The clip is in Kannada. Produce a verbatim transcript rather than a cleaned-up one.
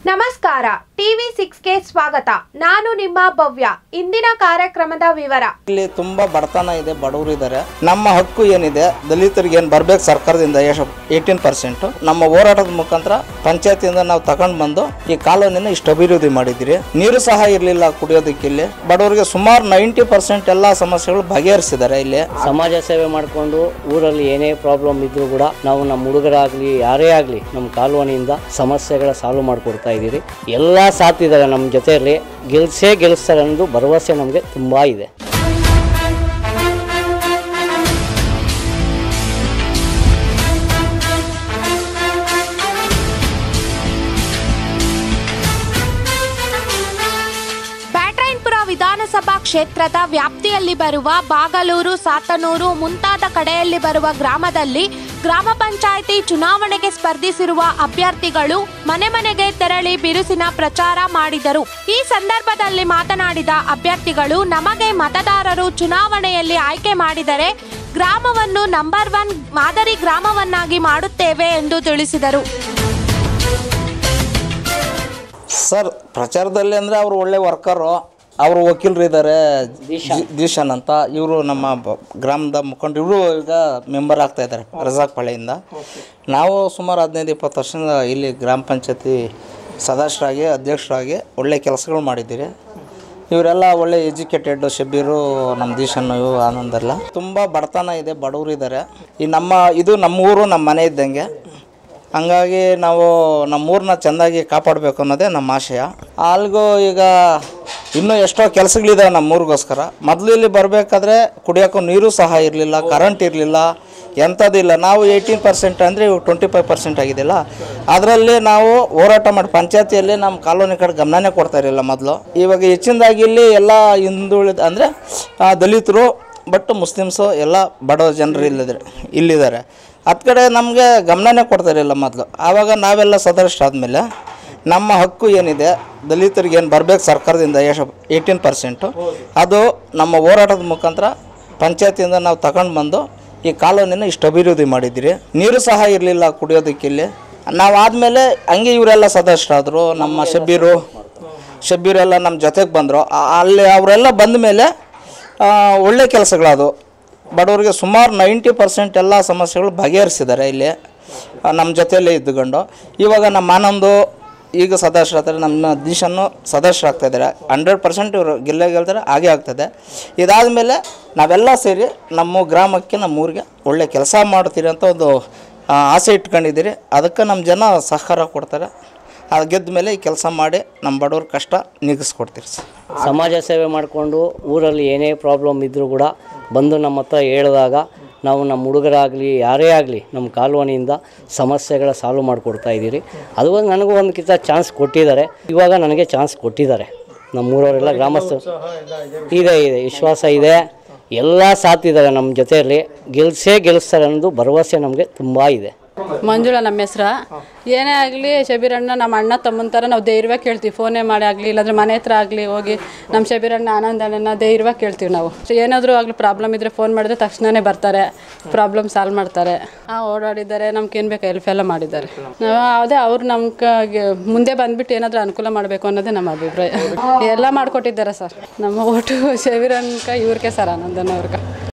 ನಮಸ್ಕಾರ ಟಿವಿ ಸಿಕ್ಸ್ ಗೆ ಸ್ವಾಗತ. ನಾನು ನಿಮ್ಮ ಭವ್ಯ. ಇಂದಿನ ಕಾರ್ಯಕ್ರಮದ ವಿವರ. ಇಲ್ಲಿ ತುಂಬಾ ಬಡತನ ಇದೆ, ಬಡವರು ಇದ್ದಾರೆ. ನಮ್ಮ ಹಕ್ಕು ಏನಿದೆ, ದಲಿತರಿಗೆ ಏನು ಬರ್ಬೇಕು ಸರ್ಕಾರದಿಂದ ಏಟೀನ್ ಪರ್ಸೆಂಟ್ ನಮ್ಮ ಹೋರಾಟದ ಮುಖಾಂತರ ಪಂಚಾಯತಿಯಿಂದ ನಾವು ತಗೊಂಡು ಬಂದು ಈ ಕಾಲೋನಿನ ಇಷ್ಟು ಅಭಿವೃದ್ಧಿ ಮಾಡಿದಿರಿ. ನೀರು ಸಹ ಇರಲಿಲ್ಲ ಕುಡಿಯೋದಕ್ಕೆ. ಇಲ್ಲಿ ಬಡವರಿಗೆ ಸುಮಾರು ನೈಂಟಿ ಪರ್ಸೆಂಟ್ ಎಲ್ಲ ಸಮಸ್ಯೆಗಳು ಬಗೆಹರಿಸಿದ್ದಾರೆ. ಇಲ್ಲಿ ಸಮಾಜ ಸೇವೆ ಮಾಡಿಕೊಂಡು ಊರಲ್ಲಿ ಏನೇ ಪ್ರಾಬ್ಲಮ್ ಇದ್ರೂ ಕೂಡ ನಾವು ನಮ್ಮ ಹುಡುಗರಾಗ್ಲಿ ಯಾರೇ ಆಗಲಿ ನಮ್ಮ ಕಾಲೋನಿಯಿಂದ ಸಮಸ್ಯೆಗಳ ಸಾಲ್ವ್ ಮಾಡಿಕೊಡ್ತಾ ಇದ್ದೀರಿ. ಎಲ್ಲ ಸಾಥ್ ಇದ್ದಾರೆ ನಮ್ಮ ಜೊತೆಯಲ್ಲಿ. ಗೆಲ್ಸೇ ಗೆಲ್ಲಿಸ್ತಾರೆ ಅನ್ನೋದು ಭರವಸೆ ನಮಗೆ ತುಂಬ ಇದೆ. ವಿಧಾನಸಭಾ ಕ್ಷೇತ್ರದ ವ್ಯಾಪ್ತಿಯಲ್ಲಿ ಬರುವ ಬಾಗಲೂರು, ಸಾತನೂರು ಮುಂತಾದ ಕಡೆಯಲ್ಲಿ ಬರುವ ಗ್ರಾಮದಲ್ಲಿ ಗ್ರಾಮ ಪಂಚಾಯಿತಿ ಚುನಾವಣೆಗೆ ಸ್ಪರ್ಧಿಸಿರುವ ಅಭ್ಯರ್ಥಿಗಳು ಮನೆ ಮನೆಗೆ ತೆರಳಿ ಬಿರುಸಿನ ಪ್ರಚಾರ ಮಾಡಿದರು. ಈ ಸಂದರ್ಭದಲ್ಲಿ ಮಾತನಾಡಿದ ಅಭ್ಯರ್ಥಿಗಳು, ನಮಗೆ ಮತದಾರರು ಚುನಾವಣೆಯಲ್ಲಿ ಆಯ್ಕೆ ಮಾಡಿದರೆ ಗ್ರಾಮವನ್ನು ನಂಬರ್ ಒನ್ ಮಾದರಿ ಗ್ರಾಮವನ್ನಾಗಿ ಮಾಡುತ್ತೇವೆ ಎಂದು ತಿಳಿಸಿದರು. ಸರ್, ಪ್ರಚಾರದಲ್ಲಿ ಅಂದರೆ ಅವರು ಒಳ್ಳೆ ವರ್ಕರು, ಅವರು ವಕೀಲರು ಇದ್ದಾರೆ, ದಿಶಾನ್ ಅಂತ. ಇವರು ನಮ್ಮ ಗ್ರಾಮದ ಮುಖಂಡರು. ಇವರು ಈಗ ಮೆಂಬರ್ ಆಗ್ತಾ ಇದ್ದಾರೆ ರಜಾಕ್ ಪಾಳೆಯಿಂದ. ನಾವು ಸುಮಾರು ಹದಿನೈದು ಇಪ್ಪತ್ತು ವರ್ಷದಿಂದ ಇಲ್ಲಿ ಗ್ರಾಮ ಪಂಚಾಯತಿ ಸದಸ್ಯರಾಗಿ ಅಧ್ಯಕ್ಷರಾಗಿ ಒಳ್ಳೆ ಕೆಲಸಗಳು ಮಾಡಿದ್ದೀರಿ. ಇವರೆಲ್ಲ ಒಳ್ಳೆ ಎಜುಕೇಟೆಡ್, ಶಬೀರು, ನಮ್ಮ ದಿಶಾನು, ಇವು ಆನಂದೆಲ್ಲ. ತುಂಬ ಬಡತನ ಇದೆ, ಬಡವರು ಇದ್ದಾರೆ. ಈ ನಮ್ಮ ಇದು ನಮ್ಮ ಊರು, ನಮ್ಮ ಮನೆ ಇದ್ದಂಗೆ. ಹಂಗಾಗಿ ನಾವು ನಮ್ಮೂರನ್ನ ಚೆಂದಾಗಿ ಕಾಪಾಡಬೇಕು ಅನ್ನೋದೇ ನಮ್ಮ ಆಶಯ. ಅಲ್ಲಿಗೂ ಈಗ ಇನ್ನೂ ಎಷ್ಟೋ ಕೆಲಸಗಳಿದ್ದಾವೆ ನಮ್ಮೂರಿಗೋಸ್ಕರ. ಮೊದಲು ಇಲ್ಲಿ ಬರಬೇಕಾದ್ರೆ ಕುಡಿಯೋಕ್ಕೂ ನೀರು ಸಹ ಇರಲಿಲ್ಲ, ಕರೆಂಟ್ ಇರಲಿಲ್ಲ, ಎಂಥದ್ದಿಲ್ಲ. ನಾವು ಏಯ್ಟೀನ್ ಪರ್ಸೆಂಟ್ ಅಂದರೆ ಇವಾಗ ಟ್ವೆಂಟಿ ಫೈವ್ ಪರ್ಸೆಂಟ್ ಆಗಿದ್ದಿಲ್ಲ. ಅದರಲ್ಲಿ ನಾವು ಹೋರಾಟ ಮಾಡಿ ಪಂಚಾಯತಿಯಲ್ಲಿ ನಮ್ಮ ಕಾಲೋನಿ ಕಡೆ ಗಮನನೇ ಕೊಡ್ತಾ ಇರಲಿಲ್ಲ ಮೊದಲು. ಇವಾಗ ಹೆಚ್ಚಿನದಾಗಿ ಇಲ್ಲಿ ಎಲ್ಲ ಹಿಂದುಳಿದ ಅಂದರೆ ದಲಿತರು, ಬಟ್ ಮುಸ್ಲಿಮ್ಸು ಎಲ್ಲ ಬಡ ಜನರು ಇಲ್ಲಿದ್ದಾರೆ ಇಲ್ಲಿದ್ದಾರೆ ಹತ್ತು ಕಡೆ ನಮಗೆ ಗಮನನೇ ಕೊಡ್ತಾ ಇರಲಿಲ್ಲ ಮೊದಲು. ಆವಾಗ ನಾವೆಲ್ಲ ಸದಸ್ಯರಾದಮೇಲೆ ನಮ್ಮ ಹಕ್ಕು ಏನಿದೆ, ದಲಿತರಿಗೆ ಏನು ಬರ್ಬೇಕು ಸರ್ಕಾರದಿಂದ ಏಯ್ಟೀನ್ ಪರ್ಸೆಂಟು ಅದು ನಮ್ಮ ಹೋರಾಟದ ಮುಖಾಂತರ ಪಂಚಾಯತಿಯಿಂದ ನಾವು ತಗೊಂಡು ಬಂದು ಈ ಕಾಲೋನಿನ ಇಷ್ಟು ಅಭಿವೃದ್ಧಿ ಮಾಡಿದ್ದೀರಿ. ನೀರು ಸಹ ಇರಲಿಲ್ಲ ಕುಡಿಯೋದಕ್ಕೆ. ಇಲ್ಲಿ ನಾವು ಆದಮೇಲೆ ಹಂಗೆ ಇವರೆಲ್ಲ ಸದಸ್ಯರಾದರು. ನಮ್ಮ ಶಬೀರು ಶಬೀರೆಲ್ಲ ನಮ್ಮ ಜೊತೆಗೆ ಬಂದರು. ಅಲ್ಲಿ ಅವರೆಲ್ಲ ಬಂದ ಮೇಲೆ ಒಳ್ಳೆ ಕೆಲಸಗಳದು. ಬಡವರಿಗೆ ಸುಮಾರು ನೈಂಟಿ ಪರ್ಸೆಂಟ್ ಎಲ್ಲ ಸಮಸ್ಯೆಗಳು ಬಗೆಹರಿಸಿದ್ದಾರೆ ಇಲ್ಲಿ ನಮ್ಮ ಜೊತೆಯಲ್ಲೇ ಇದ್ದುಕೊಂಡು. ಇವಾಗ ನಮ್ಮ ಆನಂದು ಈಗ ಸದಸ್ಯರಾಗ್ತಾರೆ, ನಮ್ಮ ದಿಶನ್ನು ಸದಸ್ಯರಾಗ್ತಾಯಿದ್ದಾರೆ. ಹಂಡ್ರೆಡ್ ಪರ್ಸೆಂಟ್ ಇವರು ಗೆಲ್ಲೇ ಗೆಲ್ತಾರೆ, ಹಾಗೆ ಆಗ್ತದೆ. ಇದಾದಮೇಲೆ ನಾವೆಲ್ಲ ಸೇರಿ ನಮ್ಮ ಗ್ರಾಮಕ್ಕೆ, ನಮ್ಮ ಊರಿಗೆ ಒಳ್ಳೆ ಕೆಲಸ ಮಾಡ್ತೀರಿ ಅಂತ ಒಂದು ಆಸೆ ಇಟ್ಕೊಂಡಿದ್ದೀರಿ. ಅದಕ್ಕೆ ನಮ್ಮ ಜನ ಸಹಕಾರ ಕೊಡ್ತಾರೆ. ಅದು ಗೆದ್ದ ಮೇಲೆ ಈ ಕೆಲಸ ಮಾಡಿ ನಮ್ಮ ಬಡವ್ರ ಕಷ್ಟ ನೀಗಿಸ್ಕೊಡ್ತೀರಿ ಸರ್. ಸಮಾಜ ಸೇವೆ ಮಾಡಿಕೊಂಡು ಊರಲ್ಲಿ ಏನೇ ಪ್ರಾಬ್ಲಮ್ ಇದ್ದರೂ ಕೂಡ ಬಂದು ನಮ್ಮ ಹತ್ರ ಹೇಳಿದಾಗ ನಾವು ನಮ್ಮ ಹುಡುಗರಾಗಲಿ ಯಾರೇ ಆಗಲಿ ನಮ್ಮ ಕಾಲೋನಿಯಿಂದ ಸಮಸ್ಯೆಗಳ ಸಾಲ್ವ್ ಮಾಡಿಕೊಡ್ತಾ ಇದ್ದೀರಿ. ಅದು ನನಗೂ ಒಂದು ಕಿಂತ ಚಾನ್ಸ್ ಕೊಟ್ಟಿದ್ದಾರೆ. ಇವಾಗ ನನಗೆ ಚಾನ್ಸ್ ಕೊಟ್ಟಿದ್ದಾರೆ. ನಮ್ಮೂರವರೆಲ್ಲ ಗ್ರಾಮಸ್ಥರು ಇದೆ ಇದೆ ವಿಶ್ವಾಸ ಇದೆ. ಎಲ್ಲ ಸಾಥ್ ಇದ್ದಾರೆ ನಮ್ಮ ಜೊತೆಯಲ್ಲಿ. ಗೆಲ್ಸೇ ಗೆಲ್ಲಿಸ್ತಾರೆ ಅನ್ನೋದು ಭರವಸೆ ನಮಗೆ ತುಂಬ ಇದೆ. ಮಂಜುಳಾ ನಮ್ಮ ಹೆಸ್ರು. ಏನೇ ಆಗಲಿ ಶಬೀರಣ್ಣ ನಮ್ಮ ಅಣ್ಣ ತಮ್ಮನ ಥರ ನಾವು ಧೈರ್ಯವಾಗಿ ಕೇಳ್ತೀವಿ. ಫೋನೇ ಮಾಡಿ ಆಗಲಿ, ಇಲ್ಲಾಂದರೆ ಮನೆ ಹತ್ರ ಆಗಲಿ ಹೋಗಿ ನಮ್ಮ ಶಬೀರಣ್ಣ ಆನಂದಣ್ಣ ಧೈರ್ಯವಾಗಿ ಕೇಳ್ತೀವಿ ನಾವು. ಏನಾದರೂ ಆಗಲಿ ಪ್ರಾಬ್ಲಮ್ ಇದ್ದರೆ ಫೋನ್ ಮಾಡಿದ್ರೆ ತಕ್ಷಣವೇ ಬರ್ತಾರೆ, ಪ್ರಾಬ್ಲಮ್ ಸಾಲ್ವ್ ಮಾಡ್ತಾರೆ. ಹಾಂ, ಓಡಾಡಿದ್ದಾರೆ, ನಮ್ಗೆ ಏನು ಬೇಕು ಹೆಲ್ಪ್ ಎಲ್ಲ ಮಾಡಿದ್ದಾರೆ. ನಾವು ಅದೇ ಅವ್ರು ನಮ್ಗೆ ಮುಂದೆ ಬಂದುಬಿಟ್ಟು ಏನಾದರೂ ಅನುಕೂಲ ಮಾಡಬೇಕು ಅನ್ನೋದೇ ನಮ್ಮ ಅಭಿಪ್ರಾಯ. ಎಲ್ಲ ಮಾಡಿಕೊಟ್ಟಿದ್ದಾರೆ ಸರ್. ನಮ್ಮ ಓಟು ಶಬೀರಣ್ಣ ಇವ್ರಿಗೆ ಸರ್, ಆನಂದಣ್ಣ ಅವ್ರಿಗೆ.